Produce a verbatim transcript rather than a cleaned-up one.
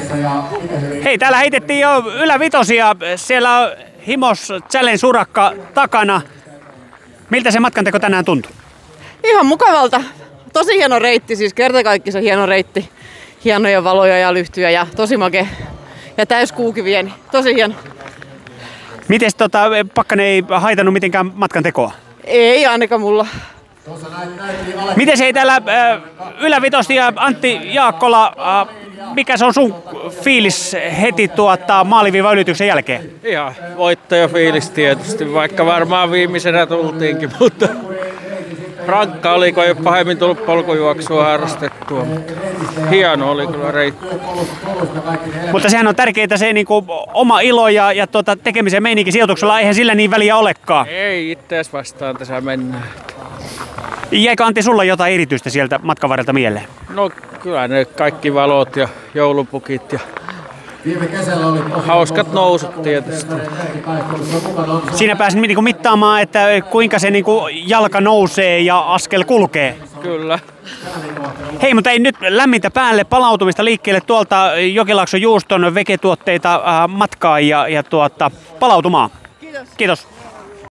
Hei, täällä heitettiin jo ylävitosia. Siellä on Himos Challenge urakka takana. Miltä se matkanteko tänään tuntui? Ihan mukavalta. Tosi hieno reitti, siis kertakaikkisen hieno reitti. Hienoja valoja ja lyhtyjä ja tosi makea. Ja täyskuukiviä, niin tosi hieno. Mites tota, pakkanen ei haitannut mitenkään matkan tekoa? Ei ainakaan mulla. Miten se ei täällä äh, ylävitosti ja Antti Jaakkola, äh, mikä se on sun fiilis heti tuota maaliviivan ylityksen jälkeen? Ihan voittajafiilis tietysti, vaikka varmaan viimeisenä tultiinkin, mutta rankka oli, kun ei ole pahemmin tullut polkujuoksua harrastettua, mutta hieno oli kyllä reitti. Mutta sehän on tärkeää se niin kuin, oma ilo ja, ja tuota, tekemisen meininki sijoituksella, eihän sillä niin väliä olekaan. Ei ittees vastaan tässä mennään. Jäikö Antti sulla jotain erityistä sieltä matkan varrelta mieleen? No kyllä ne kaikki valot ja joulupukit ja hauskat nousut tietysti. Siinä pääsin niin kuin mittaamaan, että kuinka se niin kuin jalka nousee ja askel kulkee. Kyllä. Hei, mutta ei nyt lämmintä päälle, palautumista liikkeelle tuolta Jokilaakson juuston vegetuotteita äh, matkaa ja, ja tuota, palautumaan. Kiitos. Kiitos.